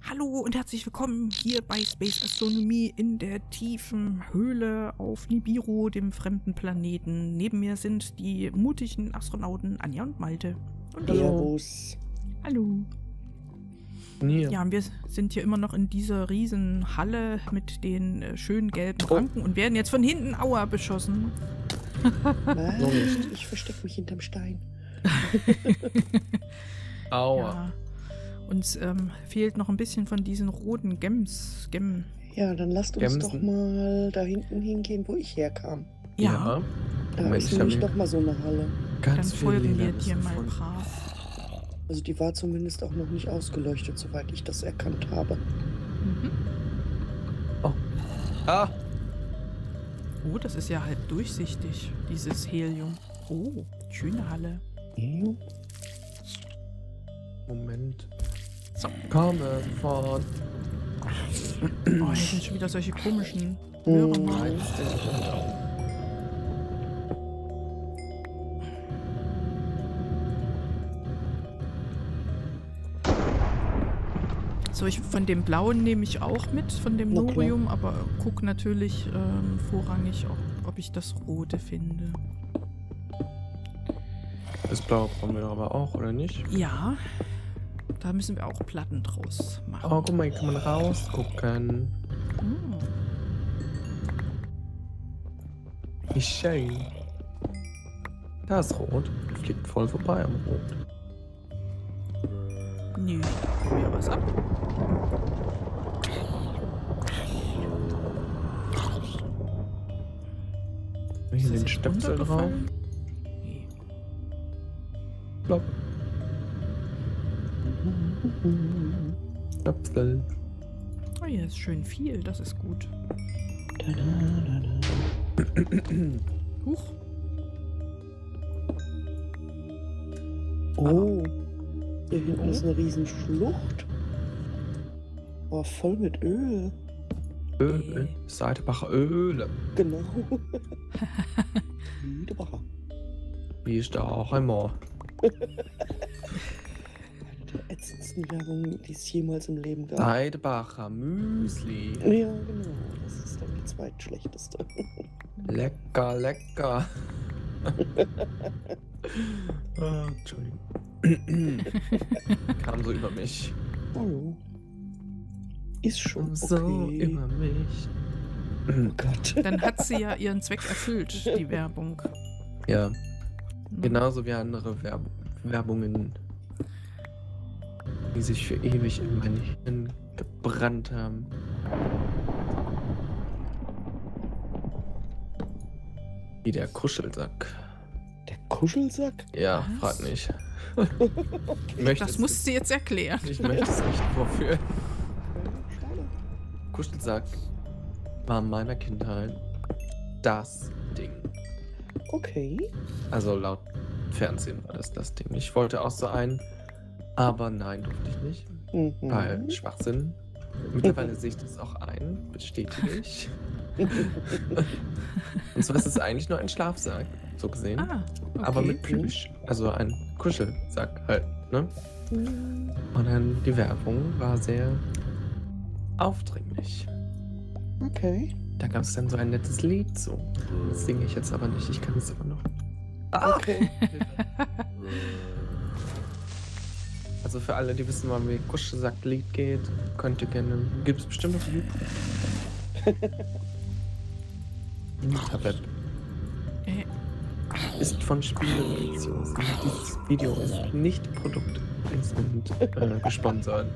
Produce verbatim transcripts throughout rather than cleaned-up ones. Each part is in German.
Hallo und herzlich willkommen hier bei Space Astronomy in der tiefen Höhle auf Nibiru, dem fremden Planeten. Neben mir sind die mutigen Astronauten Anja und Malte. Und Servus. Hallo. Ja. Ja, und wir sind hier immer noch in dieser riesen Halle mit den äh, schönen gelben Ranken und werden jetzt von hinten Aua beschossen. Was? So nicht. Ich verstecke mich hinterm Stein. Aua. Ja. Uns ähm, fehlt noch ein bisschen von diesen roten Gems. Gem. Ja, dann lasst uns Gemsen. doch mal da hinten hingehen, wo ich herkam. Ja, Da Moment, ist ich nämlich hab noch mal so eine Halle. dann ganz viele folgen wir Lederbisse dir mal gefunden. brav. Also die war zumindest auch noch nicht ausgeleuchtet, soweit ich das erkannt habe. Mhm. Ah, Oh, das ist ja halb durchsichtig, dieses Helium. Oh, schöne Halle. Mhm. Moment. So. Komme von. Oh, hier sind schon wieder solche komischen Hörer mal. So, ich, von dem blauen nehme ich auch mit, von dem Na klar. Norium, aber guck natürlich ähm, vorrangig, ob, ob ich das rote finde. Das blaue brauchen wir aber auch, oder nicht? Ja, da müssen wir auch Platten draus machen. Oh, guck mal, hier kann man rausgucken. Hm. Wie schön. Da ist rot. Fliegt voll vorbei am Rot. Nö, probier was ab. Hier Ist das den jetzt Stöpsel drauf. runtergefallen? Nee. Plopp. Stöpsel. Oh, hier ist schön viel, das ist gut. Da, da, da, da. Huch. Oh, hier hinten Oh. ist eine riesen Schlucht. Oh, voll mit Öl. Öl. Seidebacher Öle. Genau. Wiedebacher. Wie ist da auch einmal? Eine der ätzendsten Werbungen, die es jemals im Leben gab. Seidebacher Müsli. Ja, genau. Das ist dann die zweitschlechteste. Lecker, lecker. Ah, Entschuldigung. Kam so über mich. Hallo. Ist schon okay. So über mich. Oh Gott. Dann hat sie ja ihren Zweck erfüllt, die Werbung. Ja, Hm. genauso wie andere Werb Werbungen, die sich für ewig in mein Hirn gebrannt haben. Wie der Kuschelsack. Der Kuschelsack? Ja, Was? frag nicht. Ich möchte Das es musst du jetzt erklären. nicht, ich möchte es nicht vorführen. Schade. Kuschelsack war in meiner Kindheit das Ding. Okay. Also laut Fernsehen war das das Ding. Ich wollte auch so einen, aber nein, durfte ich nicht. Mhm. Weil Schwachsinn. Mittlerweile sehe ich das auch ein, bestätige ich. Und zwar ist es eigentlich nur ein Schlafsack, so gesehen. Ah, okay. Aber mit Plüsch. Also ein Kuschelsack halt, ne? Mhm. Und dann die Werbung war sehr aufdringlich. Okay. Da gab es dann so ein nettes Lied so. Das singe ich jetzt aber nicht, ich kann es aber noch. Ah! Okay. Also für alle, die wissen, wann wie Kuschelsack-Lied geht, könnt ihr gerne. Gibt es bestimmt auf YouTube. Interweb. Äh, Ist von Spieleeditions. Dieses Video ist nicht Produkt und äh, gesponsert.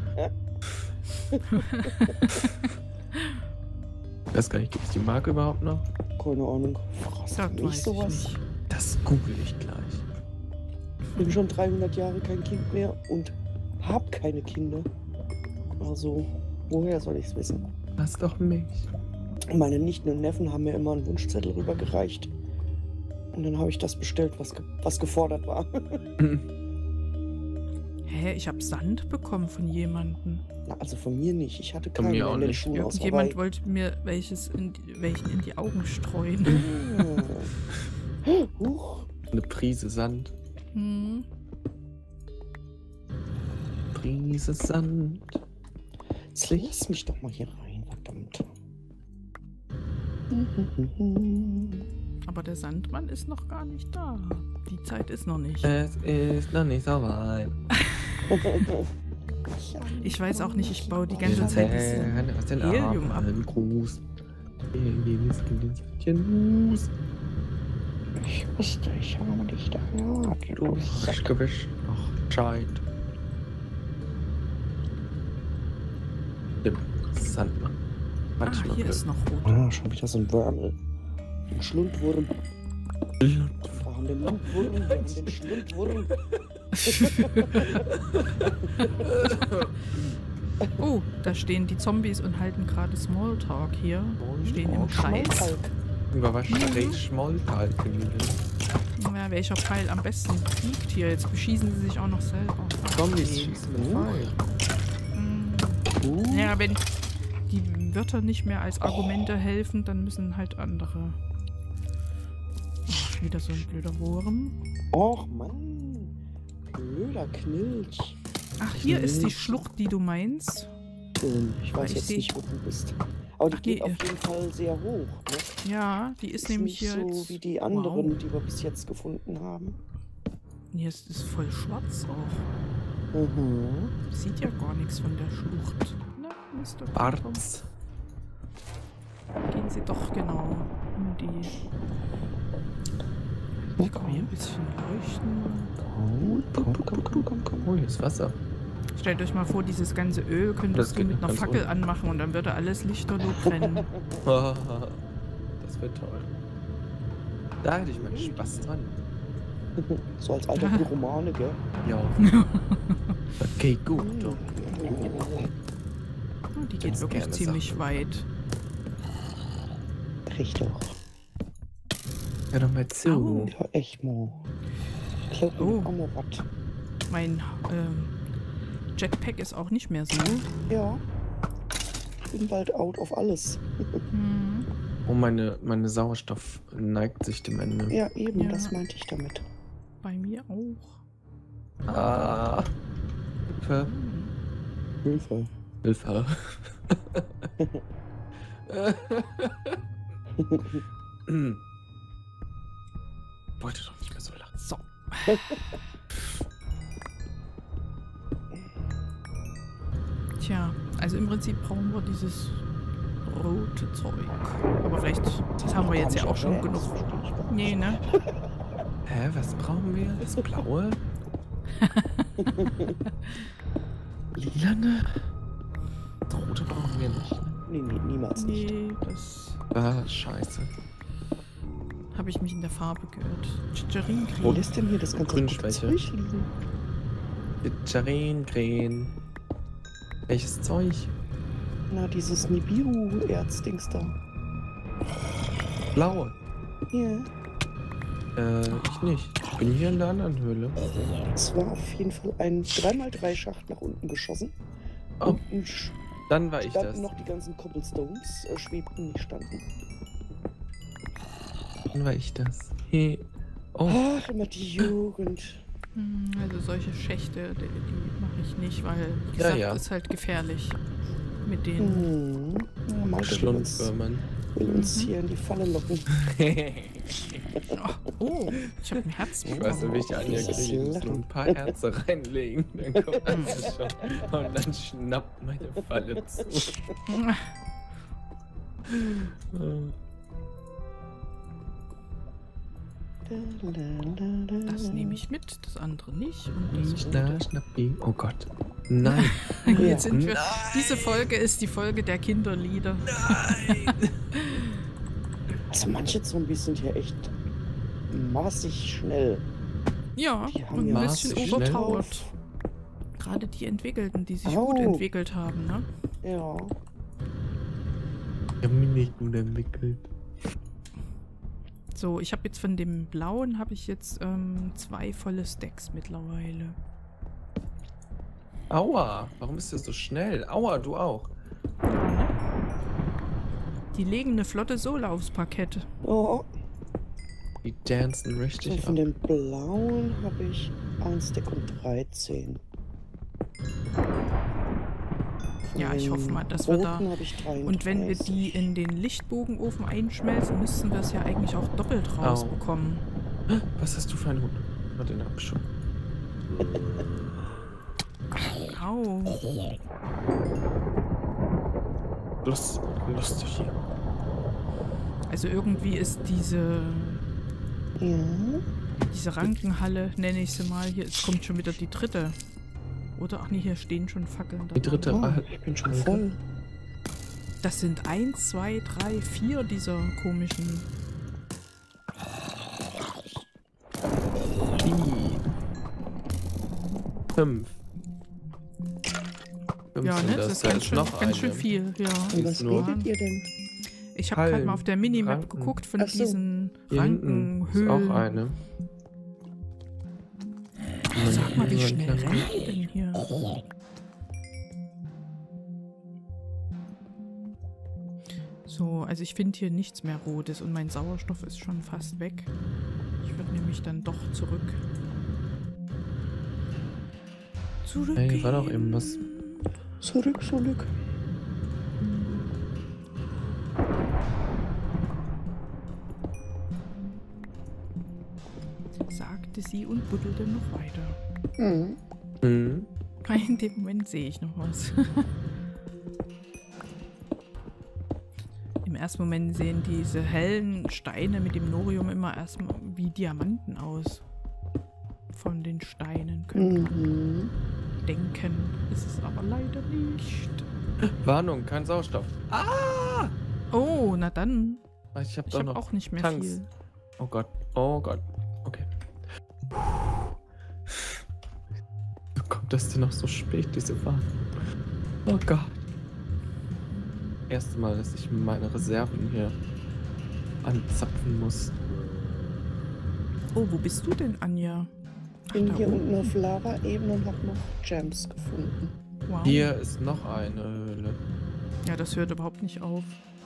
Ich weiß gar nicht, gibt es die Marke überhaupt noch? Keine Ahnung. Fragst das du weiß mich ich sowas? nicht. Das google ich gleich. Ich bin schon dreihundert Jahre kein Kind mehr und hab keine Kinder. Also, woher soll ich's wissen? Lass doch mich. Meine Nichten und Neffen haben mir immer einen Wunschzettel rübergereicht. Und dann habe ich das bestellt, was, ge was gefordert war. Hä, ich habe Sand bekommen von jemandem. Na, also von mir nicht. Ich hatte Von keinen mir mehr auch in den nicht. Schuhen aus Irgendjemand Hawaii. wollte mir welches in die, welchen in die Augen streuen. Ah. Huch. Eine Prise Sand. Hm. Prise Sand. Jetzt lass mich doch mal hier rein, verdammt. Aber der Sandmann ist noch gar nicht da. Die Zeit ist noch nicht. Es ist noch nicht so weit. Ich weiß auch nicht, ich baue die Wir ganze Zeit zählen aus den Helium ab. Armen Gruß. Jedes Kind Ich wusste, ich habe dich da gehört. Du hast gewischt noch Zeit. Stimmt, Sandmann. Ah, Manchmal hier blöd. ist noch rot. Ah, schon wieder so ein Wörmel. Ein Schlundwurm. Wir haben den Lundwurm, wir haben den Schlundwurm. Oh, da stehen die Zombies und halten gerade Smalltalk hier. Stehen im Kreis. Über was steht Schmolltal? Na, welcher Pfeil am besten fliegt hier? Jetzt beschießen sie sich auch noch selber. Zombies schießen mit Pfeil. Hm. Uh, Ja, wenn die Wörter nicht mehr als Argumente helfen, dann müssen halt andere. Ach, wieder so ein blöder Wurm. Och Mann. Blöder Knilch. Ach, hier ist die Schlucht, die du meinst. Ähm, Ich weiß Ich jetzt seh- nicht, wo du bist. Aber die Ach, geht nee, auf äh. jeden Fall sehr hoch. Ne? Ja, die ist, Ist nämlich nicht hier so jetzt... wie die anderen, Wow. die wir bis jetzt gefunden haben. Hier ist es voll schwarz auch. Mhm. Sieht ja gar nichts von der Schlucht. Na, Mister Bartz. Bartz. Gehen Sie doch genau in die... Ich kann hier ein bisschen leuchten. Komm, komm, komm, komm, komm, komm. Oh, hier ist Wasser. Stellt euch mal vor, dieses ganze Öl Das könntest du geht mit einer ganz Fackel unten. anmachen und dann würde alles lichterloh brennen. Das wird toll. Da hätte ich mal Spaß dran. So als alter Pyromane, gell? Ja. Okay, gut. Oh, die geht Das wirklich gerne ziemlich Sache. weit. Richtig. Hör doch mal zu. Au. Ja, echt mal. Ich glaube, Oh. auch mal was. Mein ähm, Jetpack ist auch nicht mehr so. Ja. Ich bin bald out auf alles. Hm. Oh, meine, meine Sauerstoff neigt sich dem Ende. Ja, eben, Ja. das meinte ich damit. Bei mir auch. Ah. Hilfe. Hm. Hilfe. Hilfe. Wollte doch nicht mehr so lachen. So. Tja, also im Prinzip brauchen wir dieses rote Zeug. Aber vielleicht das haben wir jetzt ja auch schon genug. Nee, ne? Hä, was brauchen wir? Das Blaue? Lilane? Das Rote brauchen wir nicht. Ne? Nee, nee, niemals nicht. Nee, das Ah, scheiße. habe ich mich in der Farbe geirrt. Chicharin Wo lässt denn hier das ganze Grünschwäche. Zeug liegen? Charin, Krähen. Welches Zeug? Na, dieses Nibiru-Erzdings da. Blaue. Ja. Äh, ich nicht. Ich bin hier in der anderen Höhle. Es war auf jeden Fall ein drei mal drei Schacht nach unten geschossen. Oh, Unten sch- dann war ich standen das. noch die ganzen Cobblestones, äh, schwebten, nicht standen. Dann war ich das. Hey. Oh, Ach, immer die Jugend. Hm, Also solche Schächte, die, die mache ich nicht, weil, wie Ja, gesagt, ja. ist halt gefährlich mit denen. Hm. Ja, Malte will uns, Schlundwürmern. will uns Mhm. hier in die Falle locken. Oh, oh, ich habe ein Herz Ich weiß nicht, wie ich Anja Das ist kriege. Ich muss lachen. nur ein paar Herze reinlegen. Dann kommt alles schon. Und dann schnappt meine Falle zu. Das nehme ich mit, das andere nicht. Und das Schna, rote. schnappi. Oh Gott. Nein. Jetzt sind wir. Nein. Diese Folge ist die Folge der Kinderlieder. Nein. Also manche Zombies sind hier echt maßig schnell. Ja, Die haben und ein ja bisschen maßig schnell overpowered. Gerade die Entwickelten, die sich Au. gut entwickelt haben, ne? Ja. Ich hab mich nicht gut entwickelt. So, ich habe jetzt von dem blauen habe ich jetzt ähm, zwei volle Stacks mittlerweile. Aua. Warum ist das so schnell? Aua, du auch. Die legen eine flotte Sohle aufs Parkett. Oh, Die dancen so richtig von ab. den blauen habe ich ein Stack und dreizehn. Ja, ich Den hoffe mal, dass wir da... roten habe ich dreiunddreißig. Und wenn wir die in den Lichtbogenofen einschmelzen, müssten wir es ja eigentlich auch doppelt rausbekommen. Was hast du für einen Hund? Warte, den hab ich schon. Au. Lust, lustig hier. Also irgendwie ist diese... Ja. Diese Rankenhalle, nenne ich sie mal. Hier es kommt schon wieder die dritte. Oder? Ach nee, hier stehen schon Fackeln. Die dritte. Oh, ah, ich bin schon danke. voll. Das sind eins, zwei, drei, vier dieser komischen... Die. Fünf. Fünf Ja, sind ne? Das ist ganz, schön, noch ganz schön eine. viel. Ja. Und was nur- redet ihr denn? Ich habe gerade Hallen, mal auf der Minimap Ranken. geguckt von Ach so. diesen Hier hinten ist Rankenhöhlen. auch eine. Sag mal, wie So schnell entlang. rennen die denn hier? So, also ich finde hier nichts mehr Rotes und mein Sauerstoff ist schon fast weg. Ich würde nämlich dann doch zurück. Zurück. Hey, war doch eben was. Zurück, zurück. Sagte sie und buddelte noch weiter. Mhm. Mhm. In dem Moment sehe ich noch was. Im ersten Moment sehen diese hellen Steine mit dem Norium immer erstmal wie Diamanten aus. Von den Steinen könnte man Mhm. denken. Ist es aber leider nicht. Warnung, kein Sauerstoff. Ah! Oh, na dann. Ich hab Ich doch habe noch. auch nicht mehr Tanks. viel. Oh Gott, oh Gott. Okay. Wie kommt das denn noch so spät, diese Fahrt? Oh Gott. Erste Mal, dass ich meine Reserven hier anzapfen muss. Oh, wo bist du denn, Anja? Ach, Bin da hier oben. unten auf Lava-Ebene und habe noch Gems gefunden. Wow. Hier ist noch eine Höhle. Ja, das hört überhaupt nicht auf.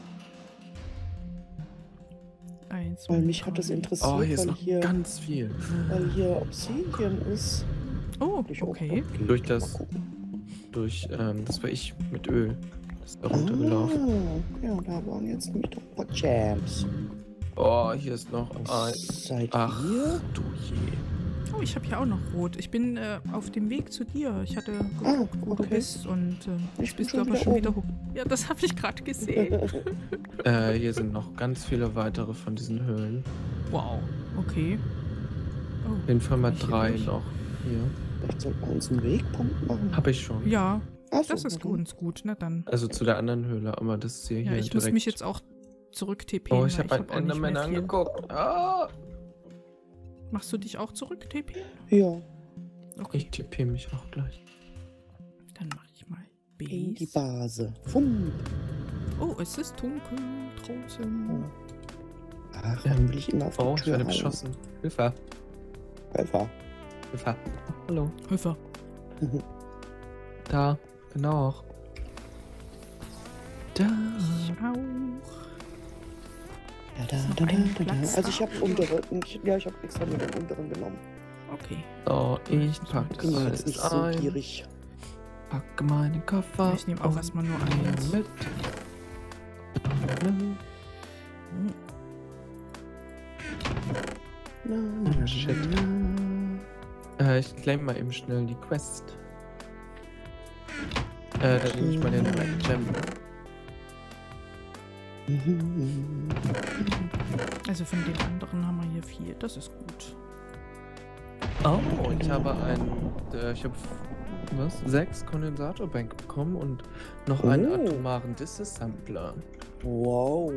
Eins, Weil zwei, mich hat das drei. interessiert, Oh, hier ist weil, noch hier, ganz viel. weil hier Obsidian ist. Oh, Ich auch okay. abgeben. Durch das- Mal gucken. Durch, ähm, das war ich mit Öl. Das ist da runtergelaufen. Ah, ja, da waren jetzt nämlich doch ein paar Gems. Oh, hier ist noch ein. Seid Ach, ihr? du je. Oh, ich habe hier auch noch Rot. Ich bin äh, auf dem Weg zu dir. Ich hatte geguckt, Ah, wo du okay. bist und äh, Ich ich bin bist schon aber wieder schon wieder oben. hoch. Ja, das habe ich gerade gesehen. Äh, hier sind noch ganz viele weitere von diesen Höhlen. Wow, okay. Oh, Auf jeden Fall mal Kann ich hier drei durch? noch. Hier. Vielleicht sollten wir uns einen Wegpunkt machen. Hab ich schon. ja, Ach so, das ist na dann. ganz gut. Na dann. Also zu der anderen Höhle, aber das ist hier, Ja, hier ich direkt. muss mich jetzt auch zurück T P. Oh, ich habe weil einen hab auch nicht mehr Enderman viel. angeguckt. Ah! Machst du dich auch zurück, T P? Ja, Okay, Ich tippe mich auch gleich. dann mache ich mal in die Base. Base. Fumm. Oh, es ist dunkel draußen. Ach, warum will ich immer auf die Oh, ich Tür werde halten? beschossen. Hilfe. Helfer. Hilfe. Hallo. Hilfe. Da. Genau. auch. Da. Ich auch. Da, da, noch da, da, einen da, da. Platz Also ich habe da? unteren. Ich, ja, ich habe extra nur den unteren genommen. Okay. So, ich packe Bin ja jetzt alles nicht so ein. gierig. Packe meinen Koffer. Ich nehme auch und erstmal nur eins. Mit. Hm. Na, na, na, Shit. na. Äh, ich claim mal eben schnell die Quest. Äh, dann nehme ich mal den Black Gem. Also von den anderen haben wir hier vier. Das ist gut. Oh, ich habe ein, äh, ich habe was? Sechs Kondensatorbänke bekommen und noch einen Oh. atomaren Disassembler. Wow.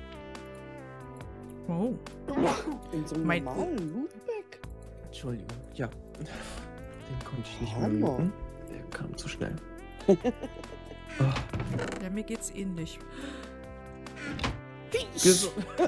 Wow. In so einem Mein- normalen Lootback. Entschuldigung, ja. Den konnte ich nicht mehr Hammer. looten. Der kam zu schnell. Oh, Ja, mir geht's ähnlich. gesu-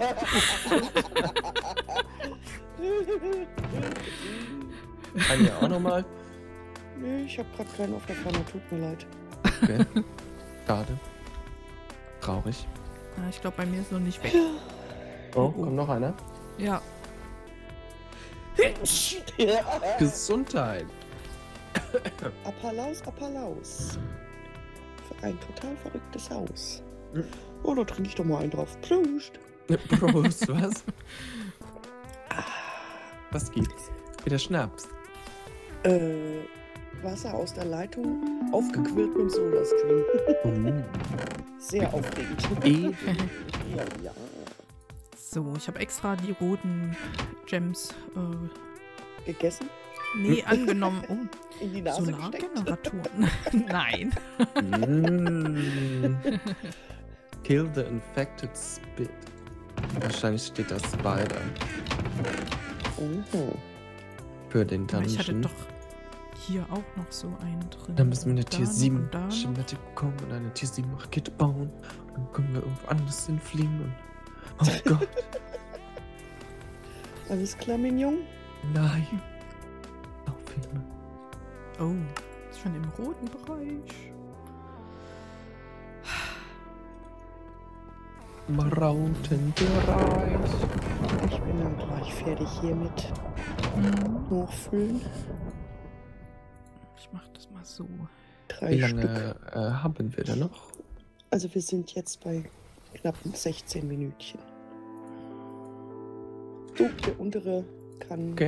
Anja auch nochmal. Nee, ich habe gerade keinen auf der Pfanne, tut mir leid. Okay. Schade. Traurig. Ah, ich glaube, bei mir ist noch nicht weg. Oh, kommt noch einer. Ja. Ja. Gesundheit. Applaus, Applaus. ein total verrücktes Haus. Hm. Oh, da trinke ich doch mal einen drauf. Prost! Prost, was? Was gibt's? Wieder Schnaps. Äh, Wasser aus der Leitung, aufgequillt mit dem Soda-Stream. Uh. Sehr aufregend. Eh. Ja, ja. So, ich habe extra die roten Gems, äh, Gegessen? nee, angenommen. Oh, In die Nase gesteckt? Solargeneratoren. Nein. Mm. Kill the infected spit. Wahrscheinlich steht da Spider Oh. für den Aber ich hatte Dungeon. doch hier auch noch so einen drin. Dann müssen wir eine Und da Tier noch sieben und da noch. Schematik bekommen und eine Tier sieben Rakete bauen. Und dann können wir irgendwo anders hinfliegen und. Oh Gott, Alles klar, Mignon? nein. Aufheben. Oh, ist schon im roten Bereich. Rautenbereich. Ich bin dann gleich fertig hiermit. Mhm. Nachfüllen. Ich mach das mal so. Drei Wie Stück. lange äh, haben wir da noch? Also wir sind jetzt bei knappen sechzehn Minütchen. So, der untere kann... Okay.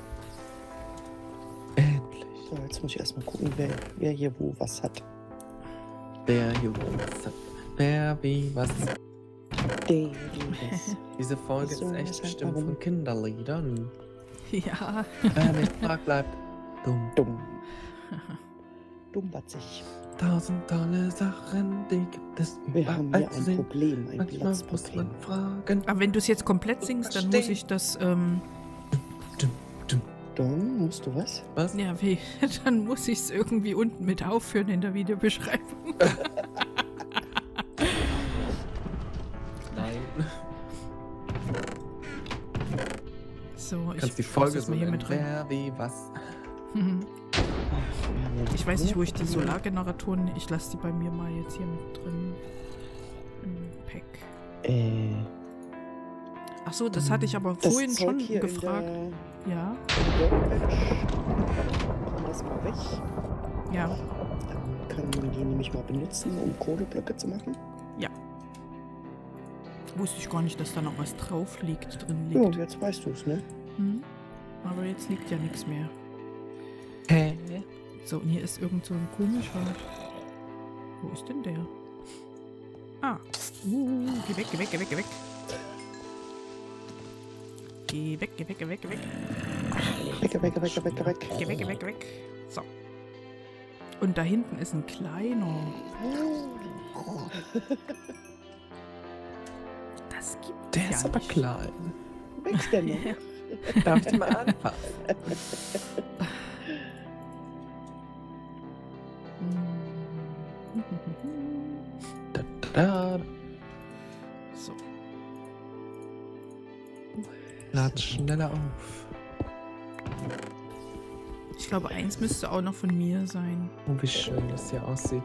Endlich. So, jetzt muss ich erstmal gucken, wer, wer hier wo was hat. Wer hier was hat. Wer wie was. Der, die, das. Diese Folge So, ist echt weshalb, bestimmt warum? von Kinderliedern. Ja. Wer nicht fragt, bleibt dumm. Dumm. Dummbatzig. Tausend tolle Sachen, die gibt es Wir haben überall hier zu ein sehen. Problem, ein Manchmal muss Platzproblem. man fragen. Aber wenn du es jetzt komplett singst, dann muss ich das, ähm, Dann musst du was? Was? ja, wie, dann muss ich es irgendwie unten mit aufführen in der Videobeschreibung. Nein. So, Du ich kannst die schmeiß Folge das so mal hier nennen. mit rein. Wer wie was. Mhm. Ich weiß nicht, wo ich die Solargeneratoren. Ich lasse die bei mir mal jetzt hier mit drin. Im Pack. Äh, Achso, das hatte ich aber das vorhin Zeug schon hier gefragt. in Ja, der, in der Workbench. Komm das mal weg. ja. Dann kann man die nämlich mal benutzen, um Kohleblöcke zu machen. Wusste ich gar nicht, dass da noch was drauf liegt, drin Ja, liegt. jetzt weißt du es, ne? Hm? Aber jetzt liegt ja nichts mehr. Hä? So, und hier ist irgend so ein komischer. Wo ist denn der? Ah. Uh, geh weg, geh weg, geh weg, geh weg. Geh weg, geh weg, geh weg, geh weg. Weg, weg, weg, weg, weg, weg. Geh weg, geh weg, geh weg. So. Und da hinten ist ein kleiner. Das gibt Der ja ist aber nicht. klein. Wächst der noch? Darf ich den mal anfassen? Da, da, da. So. Lad schneller auf. Ich glaube, eins müsste auch noch von mir sein. Oh, wie schön das hier aussieht.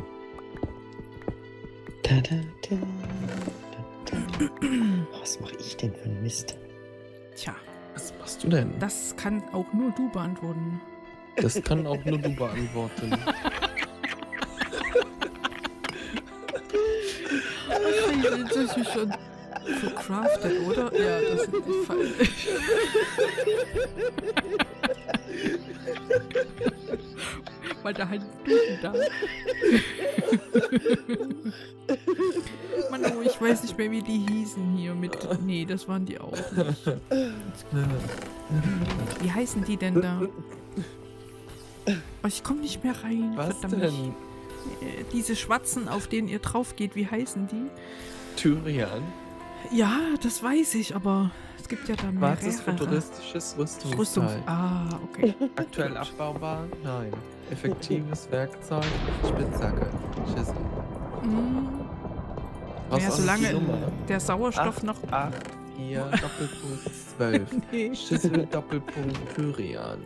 Da, da, da, da, da. Was mache ich denn für einen Mist? Tja, Was machst du denn? das kann auch nur du beantworten. Das kann auch nur du beantworten. Das ist schon vercraftet, oder? Ja, das ist nicht falsch. Weil da halt Duden da. Mann, oh, ich weiß nicht mehr, wie die hießen hier mit. Nee, das waren die auch nicht. Wie heißen die denn da? Oh, ich komme nicht mehr rein. Was verdammt. denn? Äh, Diese Schwarzen, auf denen ihr drauf geht, wie heißen die? Tyrian? Ja, das weiß ich, aber es gibt ja da mehrere. Schwarzes futuristisches Rüstung. Rüstungsteil. Ah, okay. Aktuell abbaubar? Nein. Effektives Werkzeug? Spitzhacke. Schüssel. Mm. Was Ja, ist solange die Nummer? der Sauerstoff acht, noch. acht, vier, Doppelpunkt zwölf. Nee. Schüssel, Doppelpunkt Tyrian.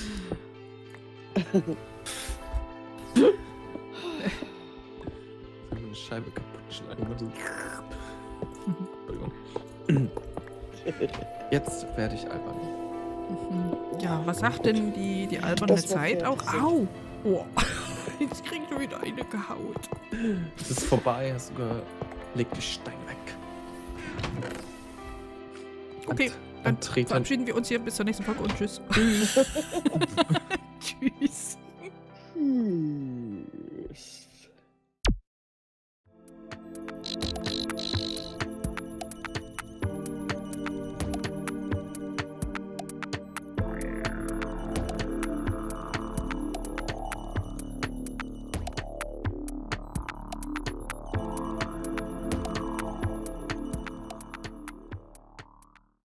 Eine Scheibe kaputt schlagen. Immer so. Entschuldigung. Jetzt werde ich albern. Mhm. Ja, was sagt denn die, die alberne Das war Zeit auch? fertig. Au! Oh. Ich krieg schon wieder eine gehaut. Es ist vorbei, hast du gehört. Leg die Stein weg. Okay, Und, dann und treten. verabschieden wir uns hier bis zur nächsten Folge und tschüss. Tschüss. Hm.